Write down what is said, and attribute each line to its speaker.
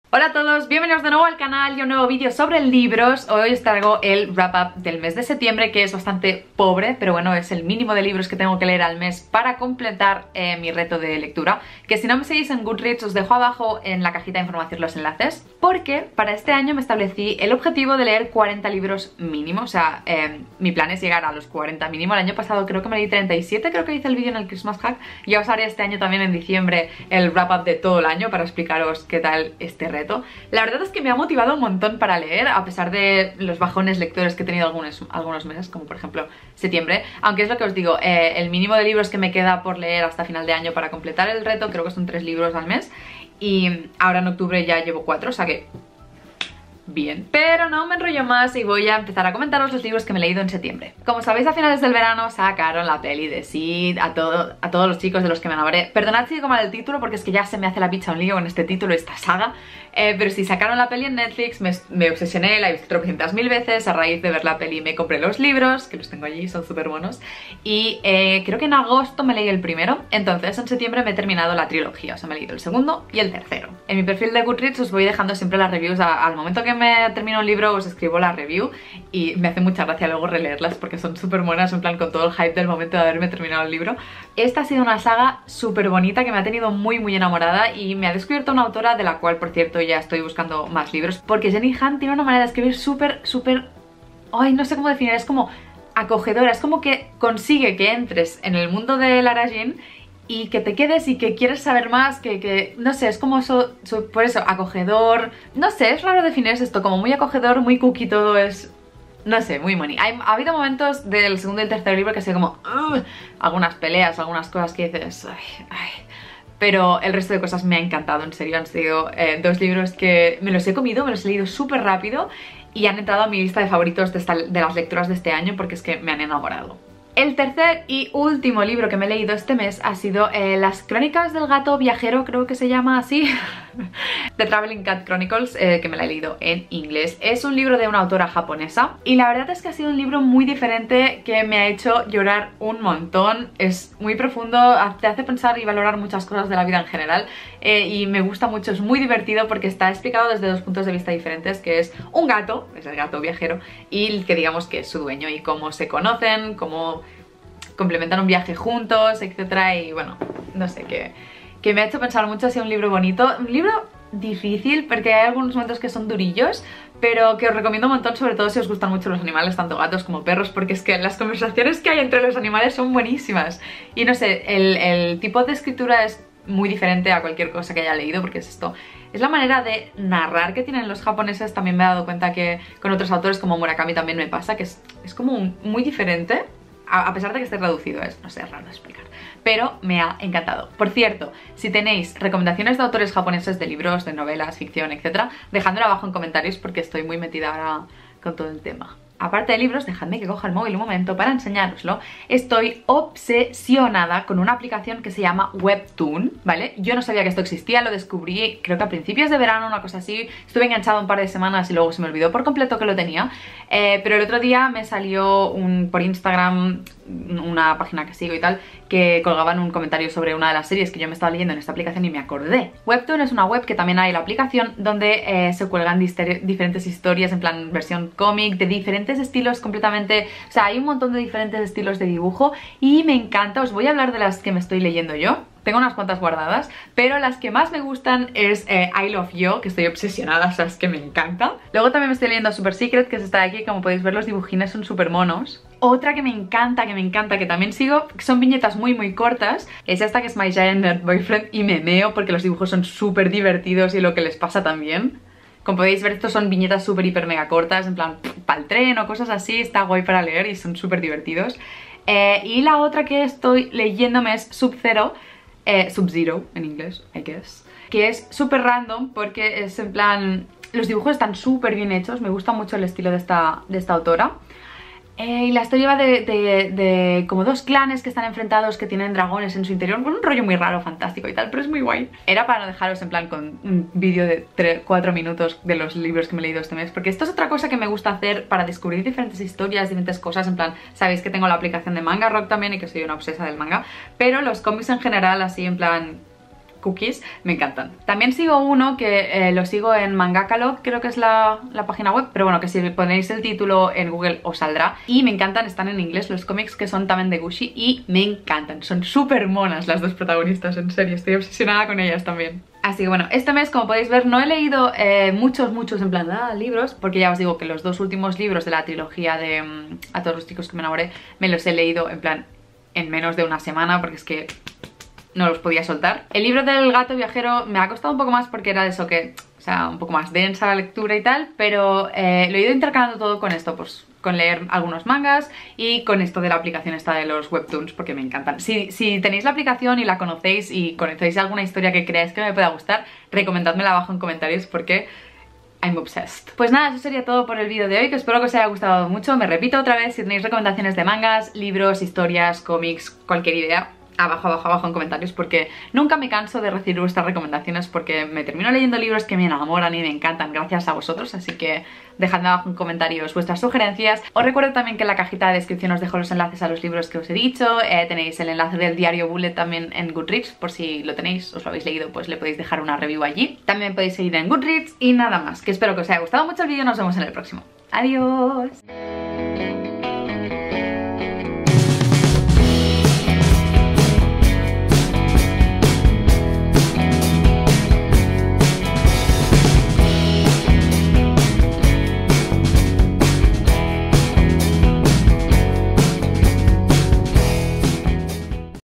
Speaker 1: Hola a todos, bienvenidos de nuevo al canal y un nuevo vídeo sobre libros. Hoy os traigo el wrap-up del mes de septiembre, que es bastante pobre, pero bueno, es el mínimo de libros que tengo que leer al mes para completar mi reto de lectura. Que si no me seguís en Goodreads os dejo abajo en la cajita de información los enlaces, porque para este año me establecí el objetivo de leer 40 libros mínimo. O sea, mi plan es llegar a los 40 mínimo. El año pasado creo que me leí 37, creo que hice el vídeo en el Christmas Hack. Y os haré este año también en diciembre el wrap-up de todo el año para explicaros qué tal este reto. La verdad es que me ha motivado un montón para leer, a pesar de los bajones lectores que he tenido algunos meses, como por ejemplo septiembre. Aunque es lo que os digo, el mínimo de libros que me queda por leer hasta final de año para completar el reto creo que son 3 libros al mes. Y ahora en octubre ya llevo 4, o sea que bien, pero no me enrollo más y voy a empezar a comentaros los libros que me he leído en septiembre. Como sabéis, a finales del verano sacaron la peli de Sid, a todos los chicos de los que me enamoré. Perdonad si digo mal el título porque es que ya se me hace la picha un lío con este título y esta saga. Pero sí, sacaron la peli en Netflix, me obsesioné, la he visto tropecientas mil veces. A raíz de ver la peli me compré los libros, que los tengo allí, son súper buenos. Y creo que en agosto me leí el primero, entonces en septiembre me he terminado la trilogía. O sea, me he leído el segundo y el tercero. En mi perfil de Goodreads os voy dejando siempre las reviews. Al momento que me termino un libro os escribo la review y me hace mucha gracia luego releerlas porque son súper buenas, en plan con todo el hype del momento de haberme terminado el libro. Esta ha sido una saga súper bonita que me ha tenido muy enamorada y me ha descubierto una autora de la cual, por cierto, ya estoy buscando más libros, porque Jenny Han tiene una manera de escribir súper... Ay, no sé cómo definir, es como acogedora, es como que consigue que entres en el mundo de Lara Jean y que te quedes y que quieres saber más, que no sé, es como eso, por eso, acogedor. No sé, es raro definir esto, como muy acogedor, muy cookie, todo es... No sé, muy money. Ha habido momentos del segundo y el tercer libro que ha sido como... algunas peleas, algunas cosas que dices... Ay. Pero el resto de cosas me ha encantado, en serio. Han sido 2 libros que me los he comido, me los he leído súper rápido y han entrado a mi lista de favoritos de las lecturas de este año porque es que me han enamorado. El tercer y último libro que me he leído este mes ha sido Las Crónicas del Gato Viajero, creo que se llama así. The Traveling Cat Chronicles, que me la he leído en inglés. Es un libro de una autora japonesa y la verdad es que ha sido un libro muy diferente que me ha hecho llorar un montón. Es muy profundo, te hace pensar y valorar muchas cosas de la vida en general, y me gusta mucho, es muy divertido porque está explicado desde 2 puntos de vista diferentes, que es un gato, es el gato viajero, y que digamos que es su dueño y cómo se conocen, cómo complementan un viaje juntos, etcétera. Y bueno, no sé, que me ha hecho pensar mucho. Ha sido un libro bonito, un libro difícil porque hay algunos momentos que son durillos, pero que os recomiendo un montón, sobre todo si os gustan mucho los animales, tanto gatos como perros, porque es que las conversaciones que hay entre los animales son buenísimas. Y no sé, el tipo de escritura es muy diferente a cualquier cosa que haya leído, porque es esto, es la manera de narrar que tienen los japoneses. También me he dado cuenta que con otros autores como Murakami también me pasa, que es como muy diferente. A pesar de que esté traducido, no sé, es raro de explicar, pero me ha encantado. Por cierto, si tenéis recomendaciones de autores japoneses, de libros, de novelas, ficción, etcétera, dejadmelo abajo en comentarios porque estoy muy metida ahora con todo el tema. Aparte de libros, dejadme que coja el móvil un momento para enseñároslo. Estoy obsesionada con una aplicación que se llama Webtoon, ¿vale? Yo no sabía que esto existía, lo descubrí creo que a principios de verano, una cosa así. Estuve enganchada un par de semanas y luego se me olvidó por completo que lo tenía. Pero el otro día me salió por Instagram, una página que sigo y tal, que colgaban un comentario sobre una de las series que yo me estaba leyendo en esta aplicación y me acordé. Webtoon es una web que también hay en la aplicación donde se cuelgan diferentes historias en plan versión cómic, de diferentes estilos completamente. O sea, hay un montón de diferentes estilos de dibujo y me encanta. Os voy a hablar de las que me estoy leyendo yo. Tengo unas cuantas guardadas, pero las que más me gustan es I Love You, que estoy obsesionada, o sea, es que me encanta. Luego también me estoy leyendo Super Secret, que es esta de aquí. Como podéis ver, los dibujines son súper monos. Otra que me encanta, que también sigo, que son viñetas muy cortas, es esta, que es My Giant Nerd Boyfriend, y me meo porque los dibujos son súper divertidos y lo que les pasa también. Como podéis ver, estos son viñetas súper hiper mega cortas, en plan para el tren o cosas así. Está guay para leer y son súper divertidos. Y la otra que estoy leyéndome es Sub-Zero, Sub-Zero en inglés, I guess, que es súper random porque es en plan... Los dibujos están súper bien hechos, me gusta mucho el estilo de esta autora. Y la historia va de como 2 clanes que están enfrentados, que tienen dragones en su interior, con un rollo muy raro, fantástico y tal, pero es muy guay. Era para no dejaros en plan con un vídeo de 4 minutos de los libros que me he leído este mes, porque esto es otra cosa que me gusta hacer para descubrir diferentes historias, diferentes cosas. En plan, sabéis que tengo la aplicación de Manga Rock también y que soy una obsesa del manga, pero los cómics en general, así en plan cookies, me encantan. También sigo uno que lo sigo en Mangakalot, creo que es la página web, pero bueno, que si ponéis el título en Google os saldrá. Y me encantan, están en inglés los cómics, que son también de Gucci, y me encantan, son súper monas las dos protagonistas, en serio, estoy obsesionada con ellas también. Así que bueno, este mes, como podéis ver, no he leído muchos en plan libros, porque ya os digo que los dos últimos libros de la trilogía de A todos los chicos que me enamoré me los he leído en plan en menos de una semana, porque es que no los podía soltar. El libro del gato viajero me ha costado un poco más porque era de eso que, o sea, un poco más densa la lectura y tal, pero lo he ido intercalando todo con esto, pues con leer algunos mangas y con esto de la aplicación esta de los webtoons, porque me encantan. Si tenéis la aplicación y la conocéis y conocéis alguna historia que creáis que me pueda gustar, recomendádmela abajo en comentarios porque I'm obsessed. Pues nada, eso sería todo por el vídeo de hoy, que espero que os haya gustado mucho. Me repito otra vez, si tenéis recomendaciones de mangas, libros, historias, cómics, cualquier idea, abajo en comentarios, porque nunca me canso de recibir vuestras recomendaciones, porque me termino leyendo libros que me enamoran y me encantan gracias a vosotros, así que dejadme abajo en comentarios vuestras sugerencias. Os recuerdo también que en la cajita de descripción os dejo los enlaces a los libros que os he dicho, tenéis el enlace del diario Bullet también en Goodreads, por si lo tenéis, os lo habéis leído, pues le podéis dejar una review allí. También podéis seguir en Goodreads y nada más, que espero que os haya gustado mucho el vídeo, nos vemos en el próximo. ¡Adiós!